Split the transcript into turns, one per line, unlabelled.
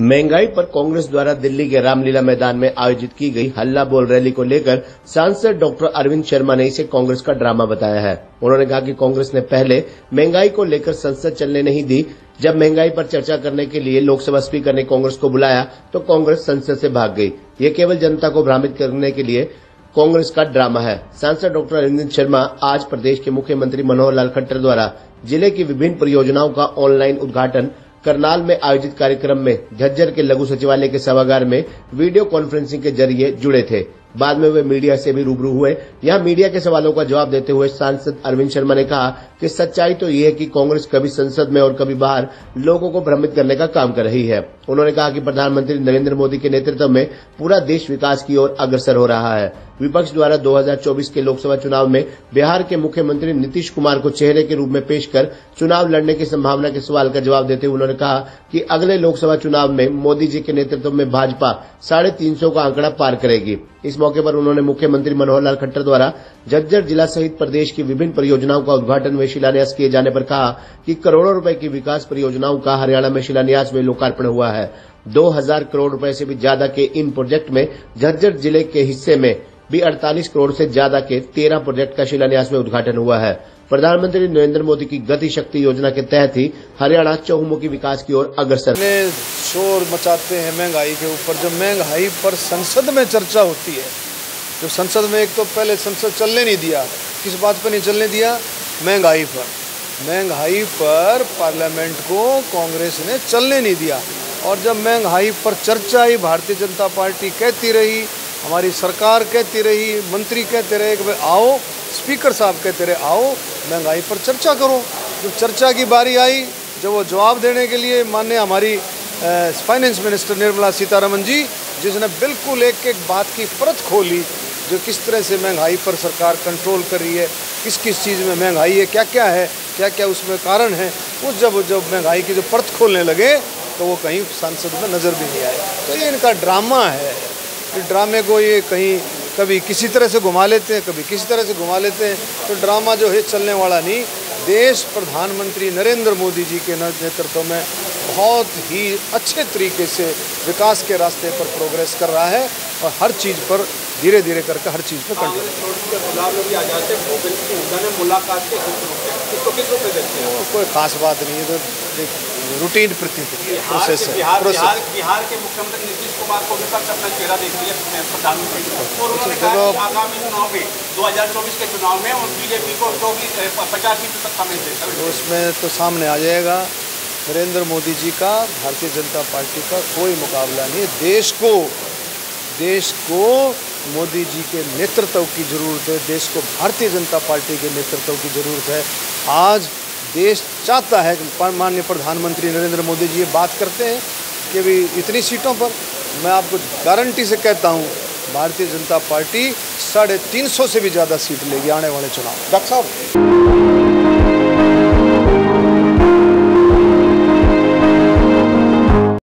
महंगाई पर कांग्रेस द्वारा दिल्ली के रामलीला मैदान में आयोजित की गई हल्ला बोल रैली को लेकर सांसद डॉक्टर अरविंद शर्मा ने इसे कांग्रेस का ड्रामा बताया है। उन्होंने कहा कि कांग्रेस ने पहले महंगाई को लेकर संसद चलने नहीं दी। जब महंगाई पर चर्चा करने के लिए लोकसभा स्पीकर ने कांग्रेस को बुलाया तो कांग्रेस संसद से भाग गई। ये केवल जनता को भ्रमित करने के लिए कांग्रेस का ड्रामा है। सांसद डॉक्टर अरविंद शर्मा आज प्रदेश के मुख्यमंत्री मनोहर लाल खट्टर द्वारा जिले की विभिन्न परियोजनाओं का ऑनलाइन उद्घाटन करनाल में आयोजित कार्यक्रम में झज्जर के लघु सचिवालय के सभागार में वीडियो कॉन्फ्रेंसिंग के जरिए जुड़े थे। बाद में वे मीडिया से भी रूबरू हुए। यहां मीडिया के सवालों का जवाब देते हुए सांसद अरविंद शर्मा ने कहा कि सच्चाई तो ये है कि कांग्रेस कभी संसद में और कभी बाहर लोगों को भ्रमित करने का काम कर रही है। उन्होंने कहा कि प्रधानमंत्री नरेंद्र मोदी के नेतृत्व में पूरा देश विकास की ओर अग्रसर हो रहा है। विपक्ष द्वारा 2024 के लोकसभा चुनाव में बिहार के मुख्यमंत्री नीतीश कुमार को चेहरे के रूप में पेश कर चुनाव लड़ने की संभावना के सवाल का जवाब देते हुए उन्होंने कहा कि अगले लोकसभा चुनाव में मोदी जी के नेतृत्व में भाजपा 350 का आंकड़ा पार करेगी। इस मौके पर उन्होंने मुख्यमंत्री मनोहर लाल खट्टर द्वारा झज्जर जिला सहित प्रदेश की विभिन्न परियोजनाओं का उद्घाटन व शिलान्यास किए जाने पर कहा कि करोड़ों रुपए की विकास परियोजनाओं का हरियाणा में शिलान्यास व लोकार्पण हुआ है। 2000 करोड़ रुपए से भी ज्यादा के इन प्रोजेक्ट में झज्जर जिले के हिस्से में भी 48 करोड़ से ज्यादा के 13 प्रोजेक्ट का शिलान्यास में उद्घाटन हुआ है। प्रधानमंत्री नरेंद्र मोदी की गति शक्ति योजना के तहत ही हरियाणा चहुमुखी विकास की ओर अग्रसर।
शोर मचाते हैं महंगाई के ऊपर। जब महंगाई पर संसद में चर्चा होती है, जो संसद में एक तो पहले संसद चलने नहीं दिया। किस बात पर नहीं चलने दिया? महंगाई पर। महंगाई पर पार्लियामेंट को कांग्रेस ने चलने नहीं दिया। और जब महंगाई पर चर्चा ही भारतीय जनता पार्टी कहती रही, हमारी सरकार कहती रही, मंत्री कहते रहे कि भाई आओ, स्पीकर साहब कहते रहे आओ महंगाई पर चर्चा करो। जब चर्चा की बारी आई, जब वो जवाब देने के लिए माननीय हमारी फाइनेंस मिनिस्टर निर्मला सीतारमण जी, जिसने बिल्कुल एक एक बात की परत खोली, जो किस तरह से महंगाई पर सरकार कंट्रोल कर रही है, किस किस चीज़ में महंगाई है, क्या क्या है, क्या क्या उसमें कारण है, उस जब महंगाई की जो परत खोलने लगे तो वो कहीं सांसद में नज़र भी नहीं आए। तो ये इनका ड्रामा है। इस ड्रामे को ये कहीं कभी किसी तरह से घुमा लेते हैं, कभी किसी तरह से घुमा लेते हैं। तो ड्रामा जो है चलने वाला नहीं। देश प्रधानमंत्री नरेंद्र मोदी जी के नेतृत्व में बहुत ही अच्छे तरीके से विकास के रास्ते पर प्रोग्रेस कर रहा है और हर चीज़ पर धीरे धीरे करके हर चीज़ पर कंट्रोल। कोई खास बात नहीं है, तो रूटीन प्रोसेस है।
बिहार के मुख्यमंत्री नीतीश कुमार को विपक्ष अपना चेहरा देख लिया प्रधानमंत्री को, और उन्होंने कहा कि आगामी चुनाव में 2024 के चुनाव में और बीजेपी को 50% समय दे।
उसमें तो सामने आ जाएगा नरेंद्र मोदी जी का, भारतीय जनता पार्टी का कोई मुकाबला नहीं। देश को मोदी जी के नेतृत्व की ज़रूरत है। देश को भारतीय जनता पार्टी के नेतृत्व की ज़रूरत है। आज देश चाहता है कि माननीय प्रधानमंत्री नरेंद्र मोदी जी ये बात करते हैं कि भी इतनी सीटों पर, मैं आपको गारंटी से कहता हूँ भारतीय जनता पार्टी 350 से भी ज़्यादा सीट लेगी आने वाले चुनाव।
डॉक्टर साहब